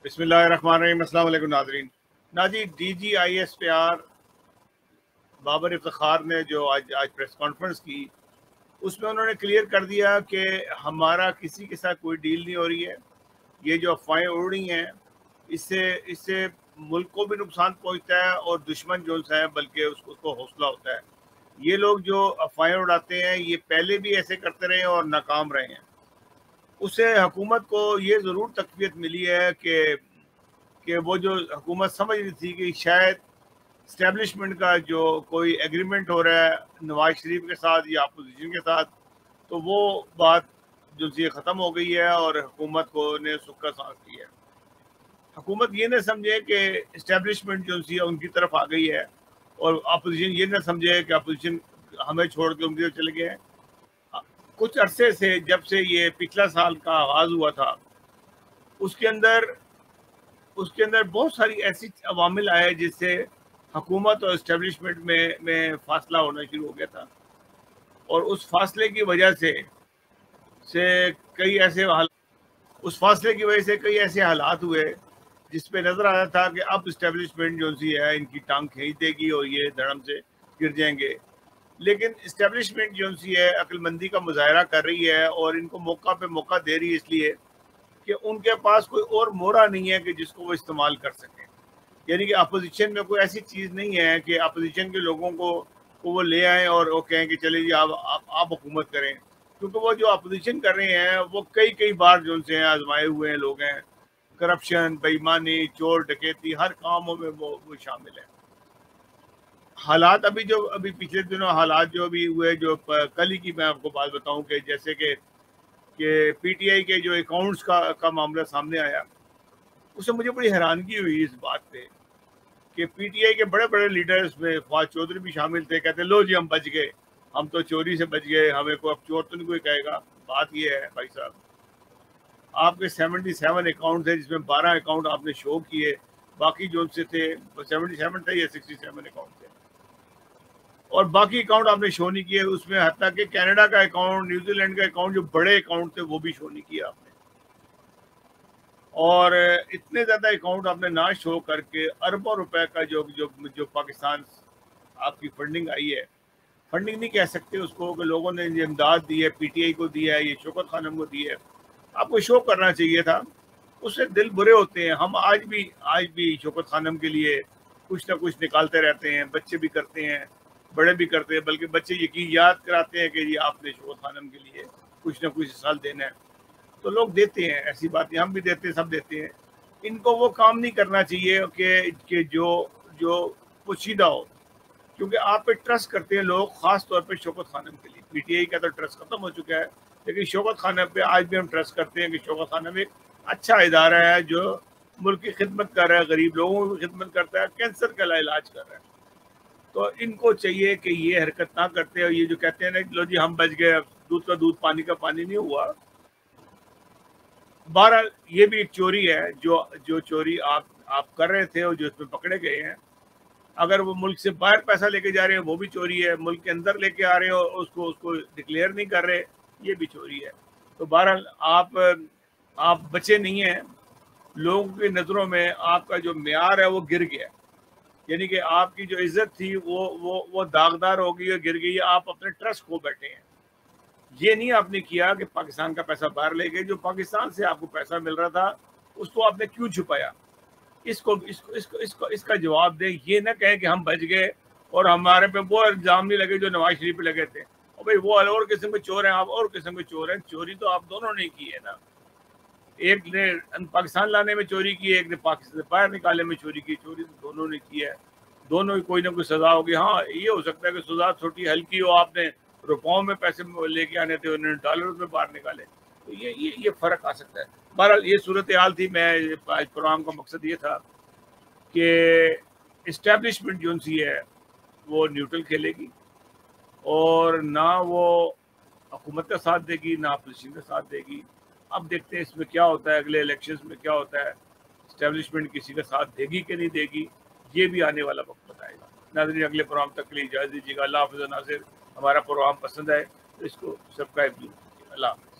बिस्मिल्लाहिर्रहमानिर्रहीम। अस्सलाम वालेकुम नाज़रीन। नाजी DGISPR बाबर इफ्तिखार ने जो आज प्रेस कॉन्फ्रेंस की, उसमें उन्होंने क्लियर कर दिया कि हमारा किसी के साथ कोई डील नहीं हो रही है। ये जो अफवाहें उड़ रही हैं, इससे इससे मुल्क को भी नुकसान पहुंचता है और दुश्मन जो है बल्कि उसको हौसला होता है। ये लोग जो अफवाहें उड़ाते हैं, ये पहले भी ऐसे करते रहे और नाकाम रहे हैं। उससे हुकूमत को ये ज़रूर तक़वियत मिली है कि वो जो हुकूमत समझ रही थी कि शायद इस्टेब्लिशमेंट का जो कोई एग्रीमेंट हो रहा है नवाज शरीफ के साथ या अपोजिशन के साथ, तो वो बात जो सी ख़त्म हो गई है और हुकूमत को ने सुख का सांस लिया है। हुकूमत ये ना समझे कि इस्टेब्लिशमेंट जो सी उनकी तरफ आ गई है और अपोजिशन ये ना समझे कि अपोजिशन हमें छोड़ के उनकी तरफ चले गए हैं। कुछ अरसे से, जब से ये पिछला साल का आगाज़ हुआ था, उसके अंदर बहुत सारी ऐसी अवामिल आए जिससे हुकूमत और इस्टेब्लिशमेंट में फासला होना शुरू हो गया था। और उस फासले की वजह से कई ऐसे हालात हुए जिसपे नज़र आया था कि अब इस्टेब्लिशमेंट जो सी है इनकी टांग खींच देगी और ये धड़म से गिर जाएंगे। लेकिन इस्टेब्लिशमेंट जो सी है अक्लमंदी का मुजाहरा कर रही है और इनको मौका पे मौका दे रही है, इसलिए कि उनके पास कोई और मोहरा नहीं है कि जिसको वो इस्तेमाल कर सकें। यानी कि अपोजिशन में कोई ऐसी चीज़ नहीं है कि अपोजिशन के लोगों को वो ले आएँ और वो कहें कि चलिए जी आप हुकूमत करें। क्योंकि वो जो अपोजिशन कर रहे हैं वो कई बार जो उनसे आजमाए हुए हैं लोग हैं। करप्शन, बेईमानी, चोर डकैती, हर कामों में वो शामिल है। हालात अभी पिछले दिनों हालात जो भी हुए, जो कल ही की मैं आपको बात बताऊं कि जैसे कि PTI के जो अकाउंट्स का मामला सामने आया, उससे मुझे बड़ी हैरानगी हुई इस बात पे कि PTI के बड़े लीडर्स में फवाद चौधरी भी शामिल थे। कहते लो जी हम बच गए, हम तो चोरी से बच गए, हमें को अब चोर तो नहीं कोई कहेगा। बात ये है भाई साहब, आपके 77 अकाउंट थे जिसमें 12 अकाउंट आपने शो किए, बाकी जो उनसे थे 77 थे या 67 अकाउंट थे और बाकी अकाउंट आपने शो नहीं किए। उसमें हत्ता कि कनाडा का अकाउंट, न्यूजीलैंड का अकाउंट, जो बड़े अकाउंट थे वो भी शो नहीं किया आपने। और इतने ज़्यादा अकाउंट आपने ना शो करके अरबों रुपए का जो पाकिस्तान आपकी फंडिंग आई है, फंडिंग नहीं कह सकते उसको, कि लोगों ने ये इमदाद दी है, PTI को दी है, ये शौकत खानम को दी है, आपको शो करना चाहिए था। उससे दिल बुरे होते हैं। हम आज भी शौकत खानम के लिए कुछ ना कुछ निकालते रहते हैं, बच्चे भी करते हैं, बड़े भी करते हैं, बल्कि बच्चे यकीन याद कराते हैं कि जी आपने शौकत खानम के लिए कुछ ना कुछ साल देना है, तो लोग देते हैं। ऐसी बातें हम भी देते हैं, सब देते हैं। इनको वो काम नहीं करना चाहिए कि जो पोशीदा हो, क्योंकि आप पे ट्रस्ट करते हैं लोग, खास तौर पे शौकत खानम के लिए। PTI का तो ट्रस्ट खत्म हो चुका है, लेकिन शौकत खानम पे आज भी हम ट्रस्ट करते हैं कि शौकत खानम एक अच्छा इदारा है जो मुल्क की खिदमत कर रहा है, गरीब लोगों की खिदमत करता है, कैंसर का इलाज कर रहा है। तो इनको चाहिए कि ये हरकत ना करते। और ये जो कहते हैं ना लो जी हम बच गए, दूध का दूध पानी का पानी नहीं हुआ। 12 ये भी एक चोरी है, जो चोरी आप कर रहे थे और जो इसमें पकड़े गए हैं। अगर वो मुल्क से बाहर पैसा लेके जा रहे हैं वो भी चोरी है, मुल्क के अंदर लेके आ रहे हो उसको डिक्लेयर नहीं कर रहे, ये भी चोरी है। तो बहरहाल आप बचे नहीं हैं। लोगों की नज़रों में आपका जो म्यार है वो गिर गया, यानी कि आपकी जो इज्जत थी वो दागदार हो गई और गिर गई। आप अपने ट्रस्ट खो बैठे हैं। ये नहीं आपने किया कि पाकिस्तान का पैसा बाहर ले गए। जो पाकिस्तान से आपको पैसा मिल रहा था उसको आपने क्यों छुपाया? इसका जवाब दें। ये ना कहें कि हम बच गए और हमारे पे वो इल्ज़ाम नहीं लगे जो नवाज शरीफ पे लगे थे। और भाई वो और किस्म के चोर हैं, आप और किस्म के चोर हैं। चोरी तो आप दोनों ने की है ना, एक ने पाकिस्तान लाने में चोरी की है, एक ने पाकिस्तान से बाहर निकालने में चोरी की। चोरी तो दोनों ने की है, दोनों की कोई ना कोई सजा होगी। हाँ, ये हो सकता है कि सजा छोटी हल्की हो, आपने रुपयों में पैसे लेके आने थे, उन्होंने डॉलर में बाहर निकाले, तो ये फ़र्क आ सकता है। बहरहाल ये सूरत हाल थी। मैं आज प्रोग्राम का मकसद ये था कि इस्टेब्लिशमेंट जो सी है वो न्यूट्रल खेलेगी और ना वो हुकूमत का साथ देगी ना अपोजिशन का साथ देगी। अब देखते हैं इसमें क्या होता है, अगले इलेक्शंस में क्या होता है, इस्टेब्लिशमेंट किसी का साथ देगी कि नहीं देगी, ये भी आने वाला वक्त बताएगा। नाज़रीन, अगले प्रोग्राम तक के लिए इजाज़त दीजिएगा। अल्लाह हाफ़िज़। नाज़िर, हमारा प्रोग्राम पसंद आए तो इसको सब्सक्राइब कीजिए। अल्लाह।